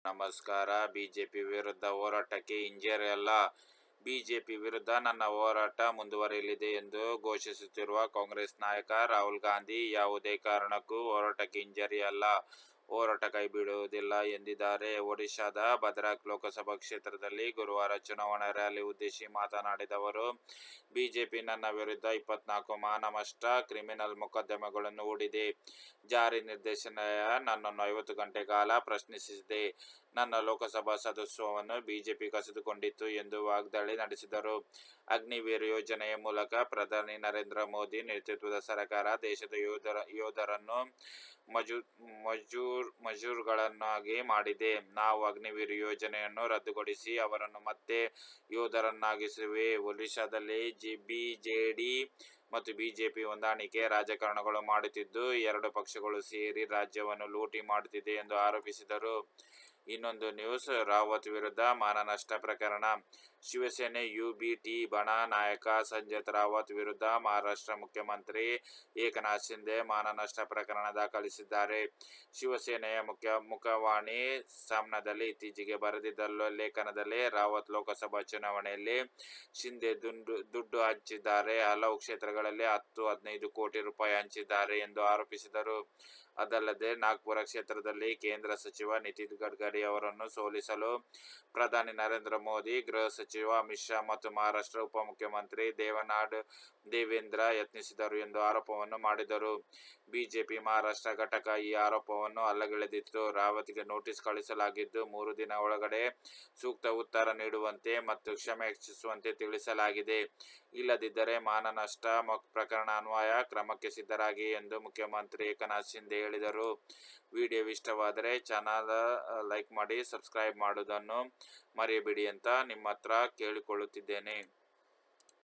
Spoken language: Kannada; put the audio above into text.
ನಮಸ್ಕಾರ. ಬಿಜೆಪಿ ವಿರುದ್ಧ ಹೋರಾಟಕ್ಕೆ ಹಿಂಜರಿಯಲ್ಲ. ಬಿಜೆಪಿ ವಿರುದ್ಧ ನನ್ನ ಹೋರಾಟ ಮುಂದುವರಿಯಲಿದೆ ಎಂದು ಘೋಷಿಸುತ್ತಿರುವ ಕಾಂಗ್ರೆಸ್ ನಾಯಕ ರಾಹುಲ್ ಗಾಂಧಿ ಯಾವುದೇ ಕಾರಣಕ್ಕೂ ಹೋರಾಟಕ್ಕೆ ಹಿಂಜರಿಯಲ್ಲ, ಹೋರಾಟ ಕೈಬಿಡುವುದಿಲ್ಲ ಎಂದಿದ್ದಾರೆ. ಒಡಿಶಾದ ಭದ್ರಕ್ ಲೋಕಸಭಾ ಕ್ಷೇತ್ರದಲ್ಲಿ ಗುರುವಾರ ಚುನಾವಣಾ ರ್ಯಾಲಿ ಉದ್ದೇಶಿಸಿ ಮಾತನಾಡಿದ ಅವರು, ಬಿಜೆಪಿ ನನ್ನ ವಿರುದ್ಧ 24 ಮಾನನಷ್ಟ ಕ್ರಿಮಿನಲ್ ಮೊಕದ್ದಮೆಗಳನ್ನು ಹೂಡಿದೆ. ಜಾರಿ ನಿರ್ದೇಶನಾಲಯ ನನ್ನನ್ನು 50 ಗಂಟೆ ಕಾಲ ಪ್ರಶ್ನಿಸಿದೆ. ನನ್ನ ಲೋಕಸಭಾ ಸದಸ್ಯತ್ವವನ್ನು ಬಿಜೆಪಿ ಕಸಿದುಕೊಂಡಿತ್ತು ಎಂದು ವಾಗ್ದಾಳಿ ನಡೆಸಿದರು. ಅಗ್ನಿವೀರ್ ಯೋಜನೆಯ ಮೂಲಕ ಪ್ರಧಾನಿ ನರೇಂದ್ರ ಮೋದಿ ನೇತೃತ್ವದ ಸರ್ಕಾರ ದೇಶದ ಯೋಧರನ್ನು ಮಜೂರ್ಗಳನ್ನಾಗಿ ಮಾಡಿದೆ. ನಾವು ಅಗ್ನಿವೀರ್ ಯೋಜನೆಯನ್ನು ರದ್ದುಗೊಳಿಸಿ ಅವರನ್ನು ಮತ್ತೆ ಯೋಧರನ್ನಾಗಿಸುವೆ. ಒಡಿಶಾದಲ್ಲಿ ಬಿಜೆಡಿ ಮತ್ತು ಬಿಜೆಪಿ ಹೊಂದಾಣಿಕೆ ರಾಜಕಾರಣಗಳು ಮಾಡುತ್ತಿದ್ದು, ಎರಡು ಪಕ್ಷಗಳು ಸೇರಿ ರಾಜ್ಯವನ್ನು ಲೂಟಿ ಮಾಡುತ್ತಿದೆ ಎಂದು ಆರೋಪಿಸಿದರು. ಇನ್ನೊಂದು ನ್ಯೂಸ್, ರಾವತ್ ವಿರುದ್ಧ ಮಾನನಷ್ಟ ಪ್ರಕರಣ. ಶಿವಸೇನೆ ಯುಬಿಟಿ ಬಣ ನಾಯಕ ಸಂಜಯ್ ರಾವತ್ ವಿರುದ್ಧ ಮಹಾರಾಷ್ಟ್ರ ಮುಖ್ಯಮಂತ್ರಿ ಏಕನಾಥ್ ಶಿಂದೆ ಮಾನನಷ್ಟ ಪ್ರಕರಣ ದಾಖಲಿಸಿದ್ದಾರೆ. ಶಿವಸೇನೆಯ ಮುಖವಾಣಿ ಸಾಮ್ನಾದಲ್ಲಿ ಇತ್ತೀಚೆಗೆ ಬರೆದಿದ್ದ ಲೇಖನದಲ್ಲಿ ರಾವತ್ ಲೋಕಸಭಾ ಚುನಾವಣೆಯಲ್ಲಿ ಶಿಂದೆ ದುಡ್ಡು ಹಂಚಿದ್ದಾರೆ, ಹಲವು ಕ್ಷೇತ್ರಗಳಲ್ಲಿ 10-15 ಕೋಟಿ ರೂಪಾಯಿ ಹಂಚಿದ್ದಾರೆ ಎಂದು ಆರೋಪಿಸಿದರು. ಅದಲ್ಲದೆ ನಾಗ್ಪುರ ಕ್ಷೇತ್ರದಲ್ಲಿ ಕೇಂದ್ರ ಸಚಿವ ನಿತಿನ್ ಗಡ್ಕರಿ ಅವರನ್ನು ಸೋಲಿಸಲು ಪ್ರಧಾನಿ ನರೇಂದ್ರ ಮೋದಿ, ಗೃಹ ಸಚಿವ ಅಮಿತ್ ಶಾ ಮತ್ತು ಮಹಾರಾಷ್ಟ್ರ ಉಪಮುಖ್ಯಮಂತ್ರಿ ದೇವೇಂದ್ರ ಯತ್ನಿಸಿದರು ಎಂದು ಆರೋಪವನ್ನು ಮಾಡಿದರು. ಬಿಜೆಪಿ ಮಹಾರಾಷ್ಟ್ರ ಘಟಕ ಈ ಆರೋಪವನ್ನು ಅಲ್ಲಗಳೆದಿತ್ತು. ರಾವತ್ಗೆ ನೋಟಿಸ್ ಕಳುಹಿಸಲಾಗಿದ್ದು, 3 ದಿನ ಒಳಗಡೆ ಸೂಕ್ತ ಉತ್ತರ ನೀಡುವಂತೆ ಮತ್ತು ಕ್ಷಮೆ ಯಾಚಿಸುವಂತೆ ತಿಳಿಸಲಾಗಿದೆ. ಇಲ್ಲದಿದ್ದರೆ ಮಾನನಷ್ಟ ಪ್ರಕರಣ ಅನ್ವಯ ಕ್ರಮಕ್ಕೆ ಸಿದ್ಧರಾಗಿ ಎಂದು ಮುಖ್ಯಮಂತ್ರಿ ಏಕನಾಥ್ ಶಿಂದೆ ಹೇಳಿದರು. ವಿಡಿಯೋ ಇಷ್ಟವಾದರೆ ಚಾನಲ್ ಲೈಕ್ ಮಾಡಿ, ಸಬ್ಸ್ಕ್ರೈಬ್ ಮಾಡುವುದನ್ನು ಮರೆಯಬೇಡಿ ಅಂತ ನಿಮ್ಮ ಹತ್ರ ಕೇಳಿಕೊಳ್ಳುತ್ತಿದ್ದೇನೆ.